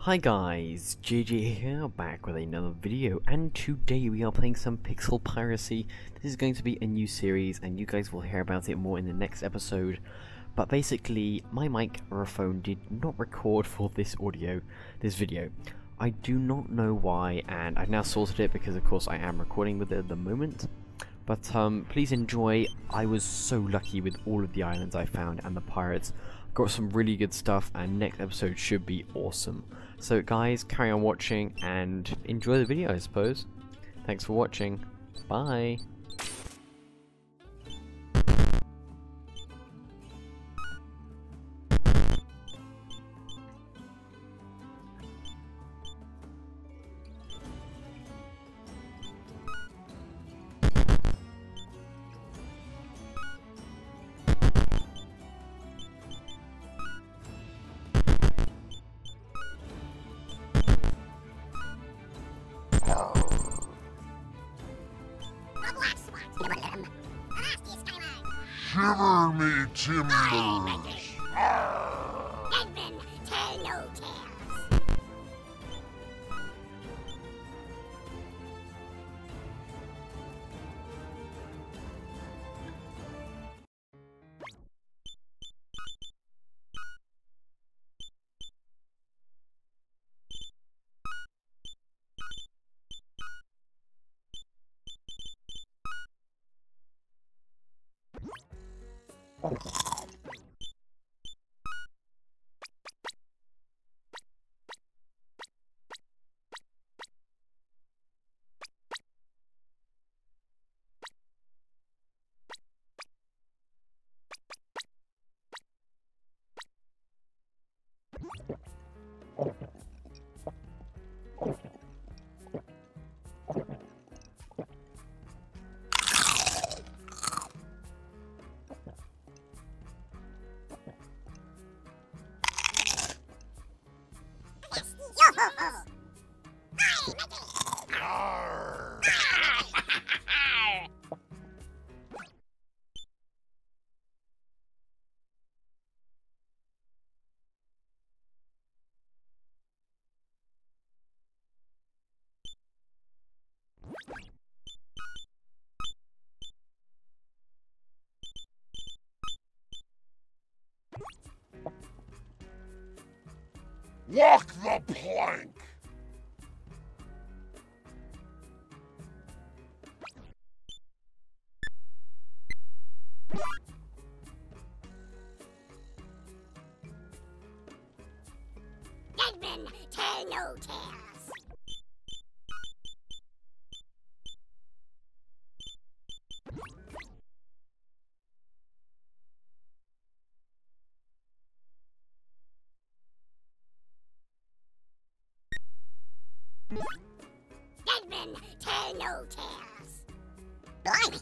Hi guys, JJ here, back with another video, and today we are playing some Pixel Piracy. This is going to be a new series, and you guys will hear about it more in the next episode. But basically, my microphone did not record for this video. I do not know why, and I've now sorted it because of course I am recording with it at the moment. But please enjoy. I was so lucky with all of the islands I found and the pirates. Got some really good stuff, and next episode should be awesome. So guys, carry on watching and enjoy the video, I suppose. Thanks for watching. Bye. Shiver me timbers! Deadman, tell no tales. Walk the plank! Deadman, tell no tales. Deadman, tell no tales. Blimey.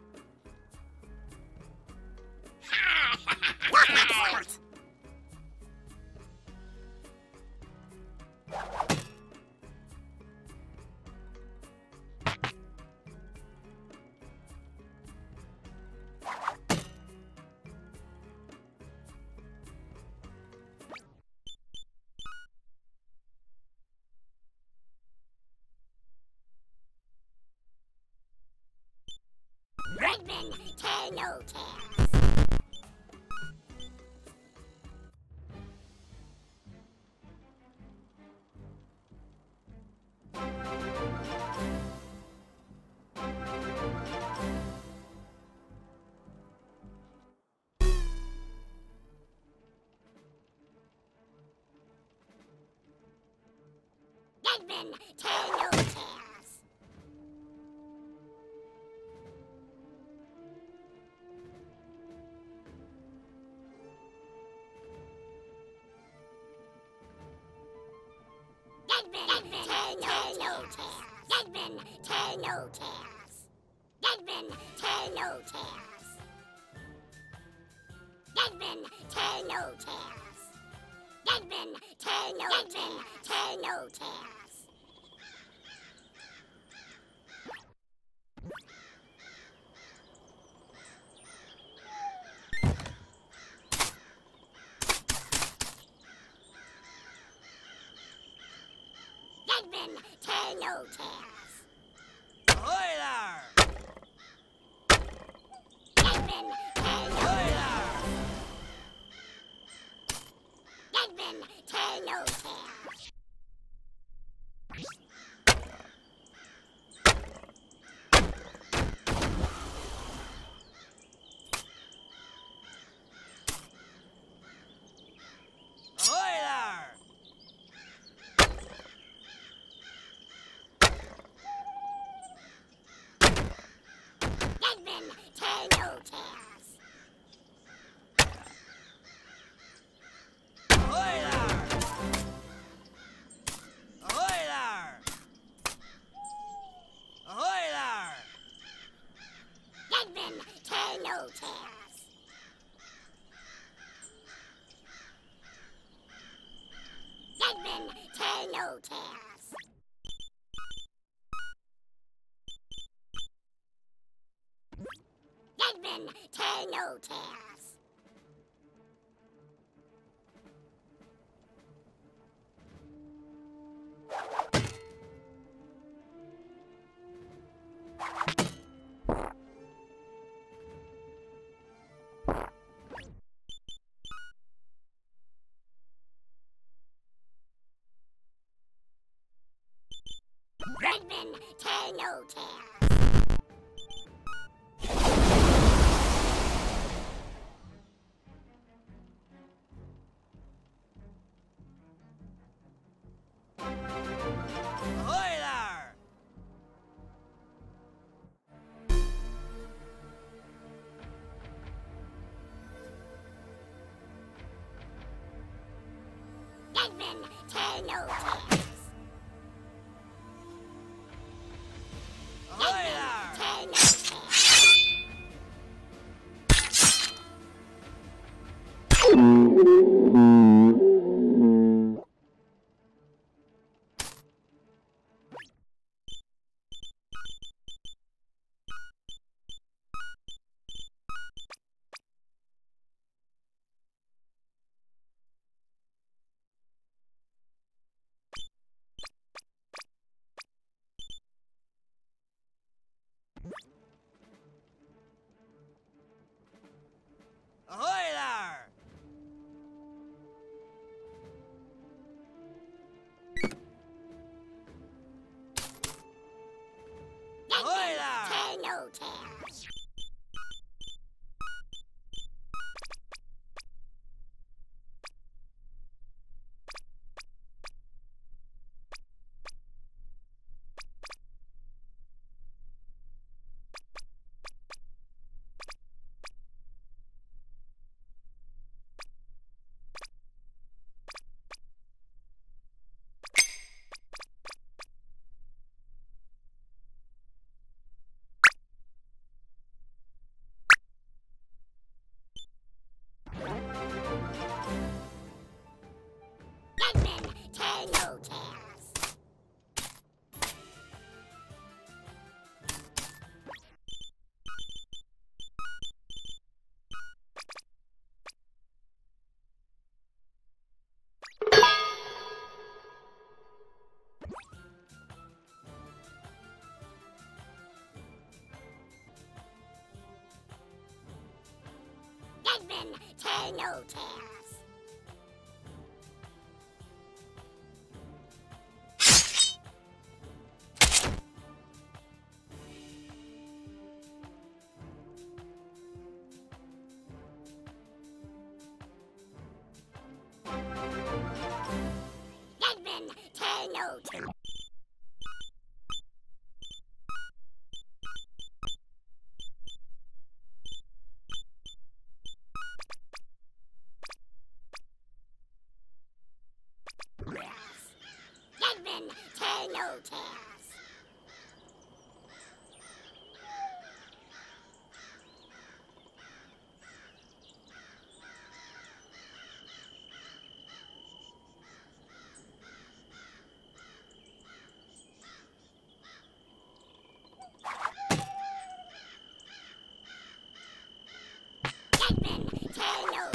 Redman, tell no tales. Deadman, tell no tales. Deadman, tell no tales. Deadman, tell no tales. Deadman, tell no tales. Deadman, tell no tales. Deadman, tell no tales. Deadman, tell no tales. Ahoy there! Deadman, tell no tales. Deadman, tell no tales. Ahoy there! Deadman, tell no tales. Ahoy there! Ahoy there! Ahoy there! Deadman, tell no tales. Deadman, tell no tales. Deadman, tell no tales. Deadman, tell no tales. Ahoy there! Deadman, tell no tales. Ahoy Deadman, there! tell no tales. Ahoy there! Ahoy Deadman, there! tell no tales. Deadman, tell no tales. Deadman, tell no tales. Deadman, tell no tales. Deadman, tell no tales. Deadman, tell no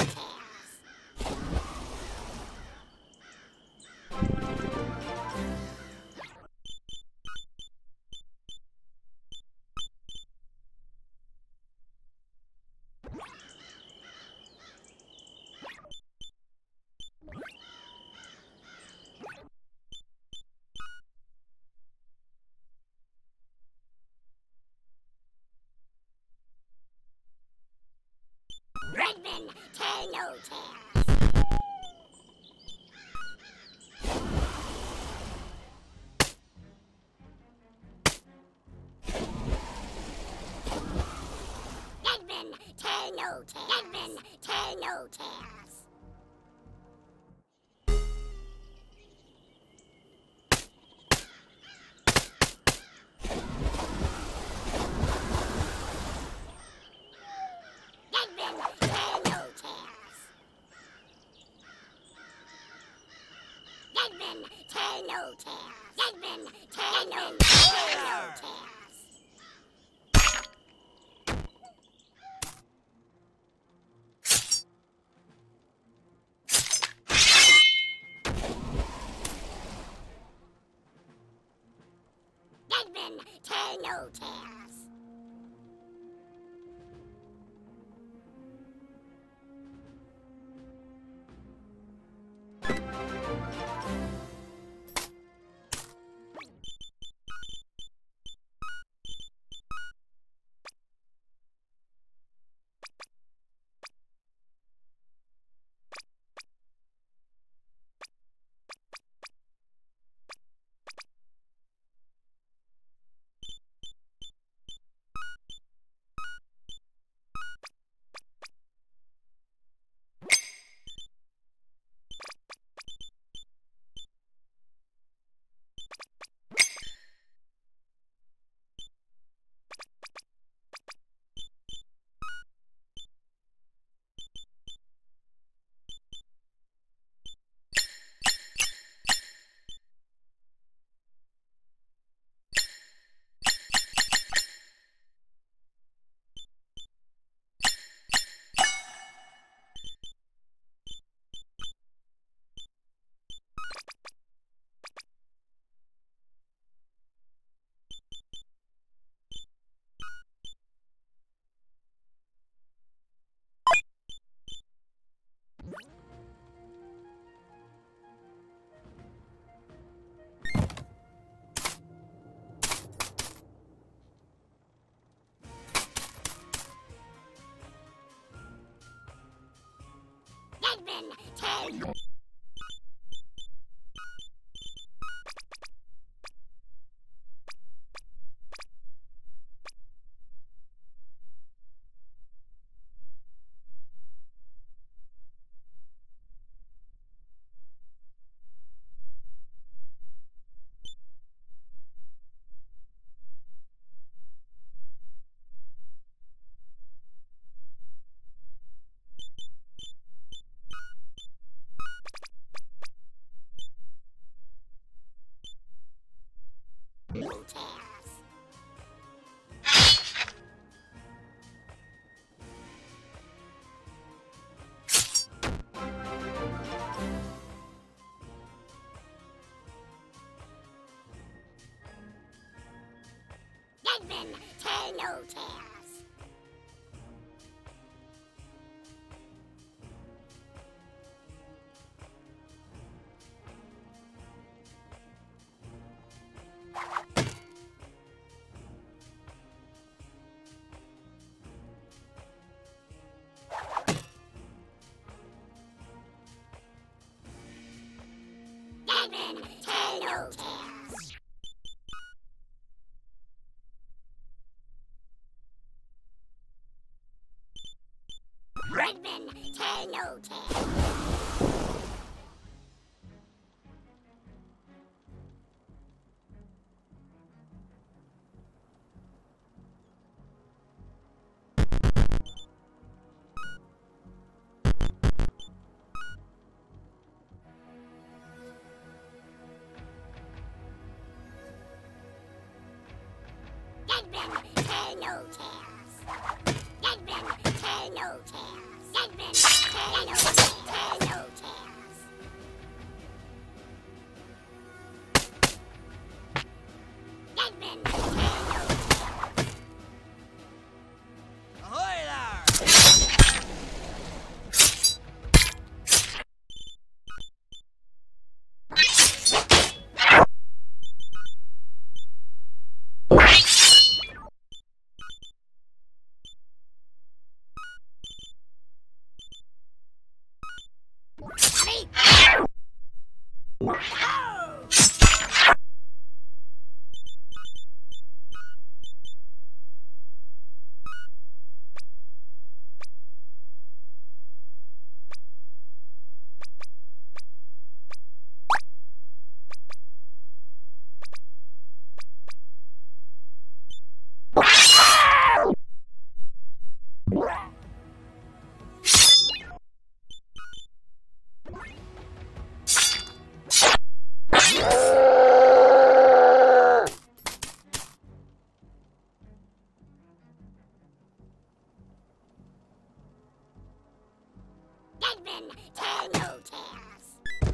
tales. Redman, tell no tales. Redman, tell no tales. Redman, tell no tales. Redman, tell no tales. Redman, tell no tales. Redman, tell no tales. Redman, tell no tales. Redman, tell no. No tales. Redman, tell no tales. Redman, tell no tales. Redman, tell no tales. Redman, tell no tales. Redman, tell no tales. Redman, tell no tales. Tell no tales. Redman, tell no tales. Ahoy there! Deadman, tell no tales.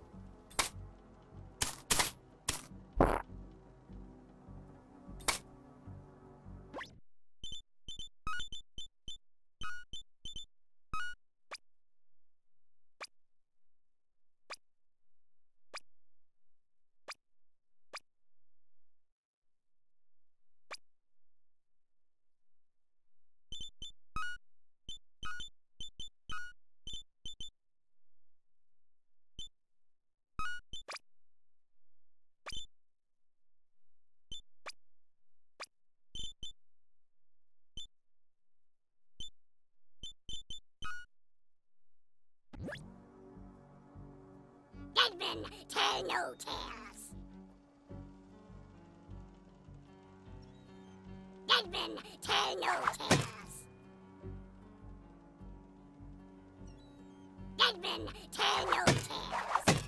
Deadman, tell no tales. Deadman, tell no tales. Deadman, tell no tales.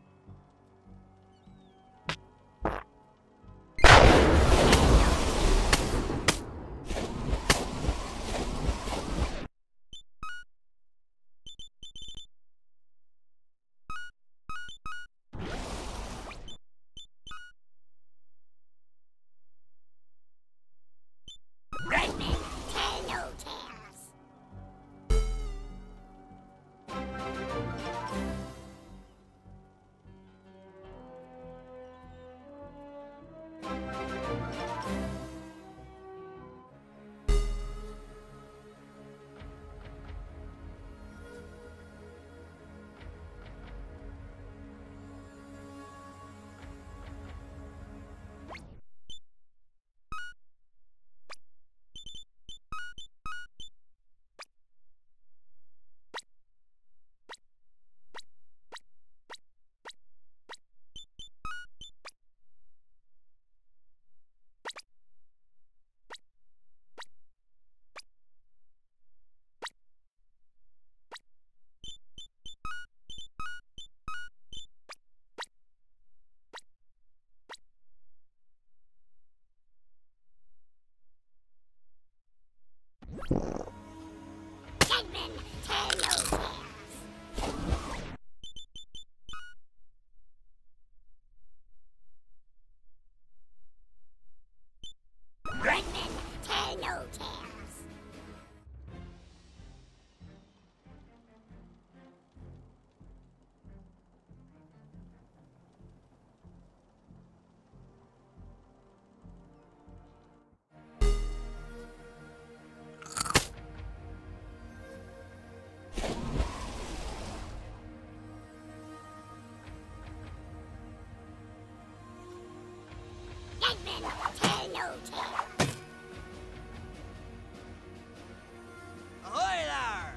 Deadman, tell no tales. Deadman, tell no tales. Deadman, tell no tales. Deadman, tell no tales. Ahoy there!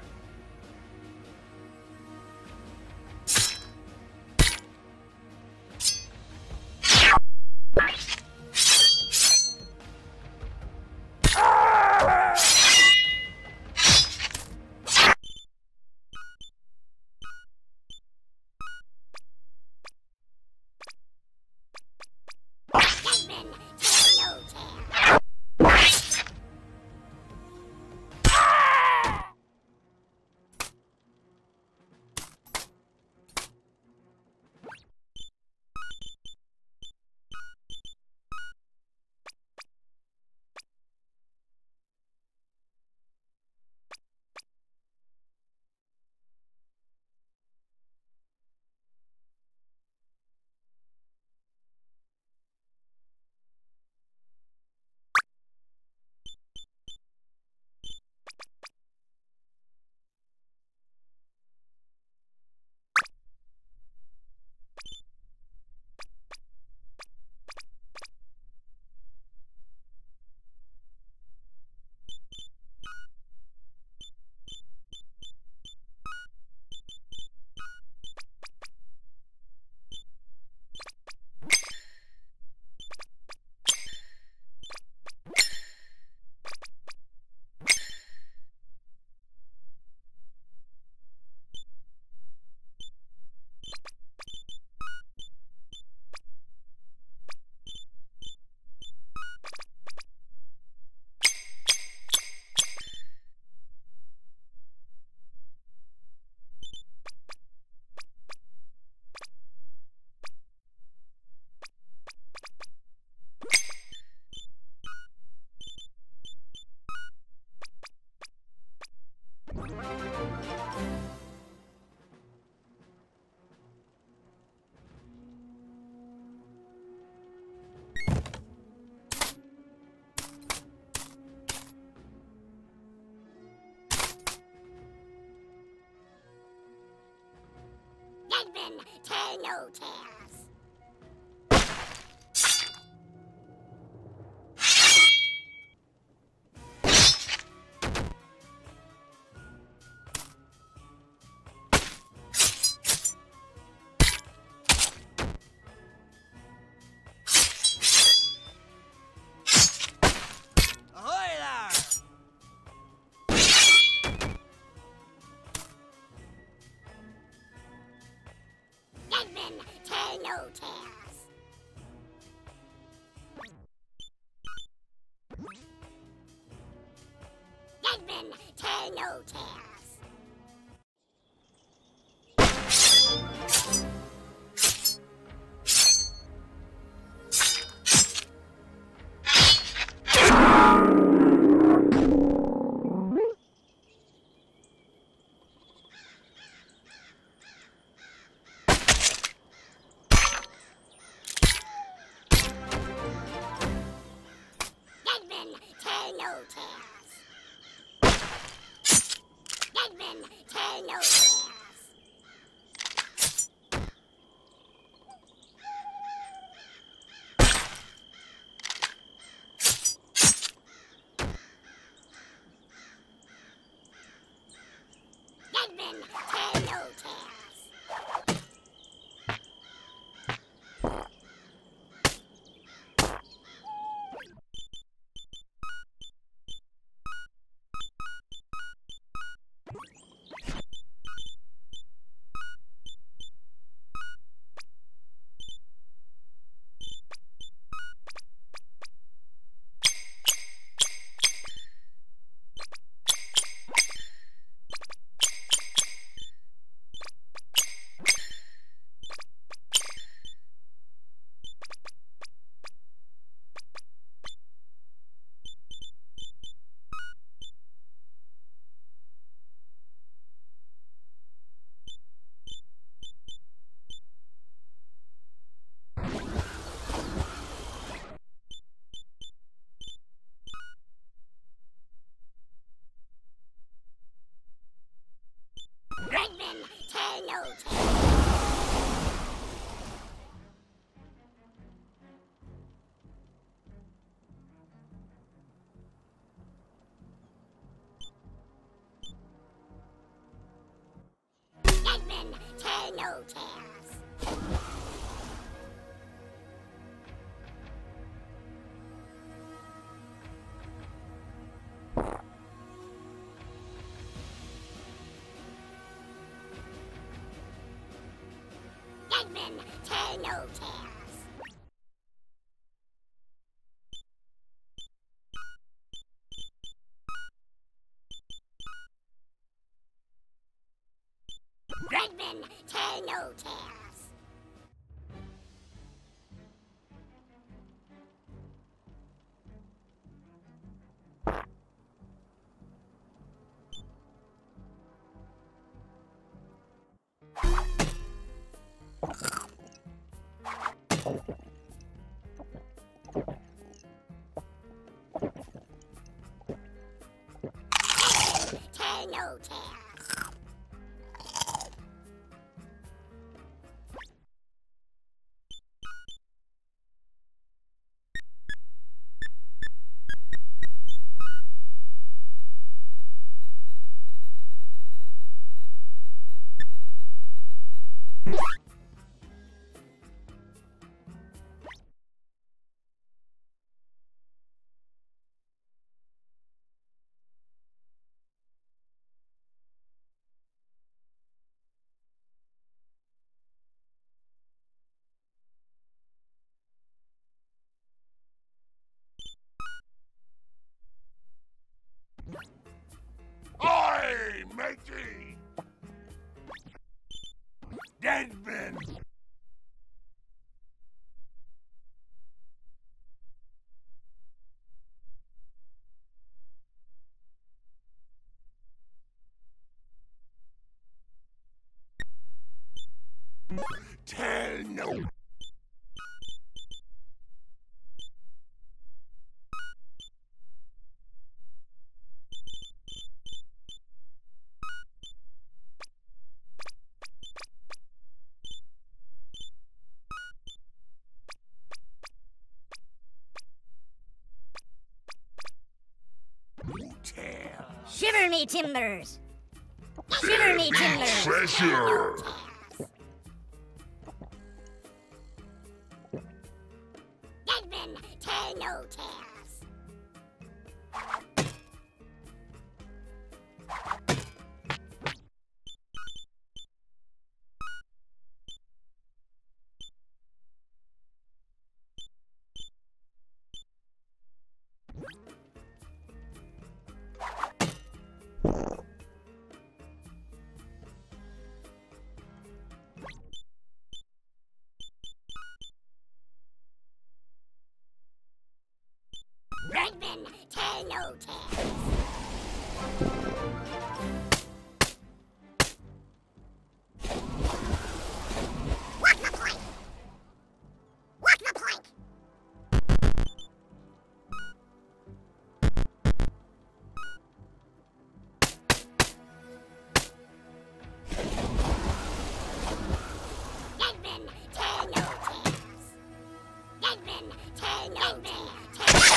Deadman, tell no tales. men tell no tales. Ahoy there! Dead men tell no tales. Dead men tell no tales. Dead men tell no tales. Dead men tell no tales. Dead men tell no tales. Dead men tell no tales. Dead men tell no tales. Dead men tell no tales. Dead men tell no tales. Tell no tales. Aye, matey! Dead men! Tell no. tails. Shiver me timbers! Shiver me timbers! Treasure. Deadman, tell no tales. Redman, tell no tales. Walk the plank! Walk the plank! Deadman, tell no tales. Deadman, tell no tales.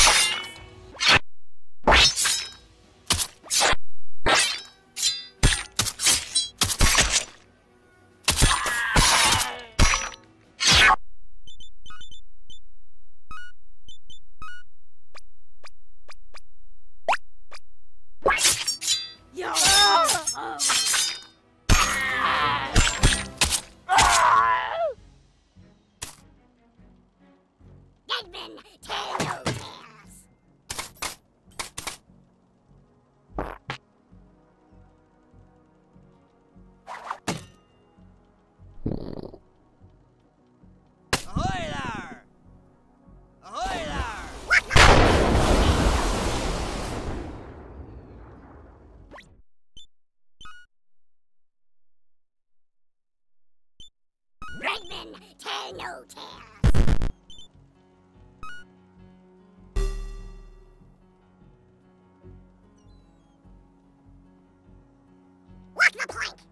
Deadman, tell no tales. Ahoy there! Ahoy there! Redman, tell no tales. Walk the plank!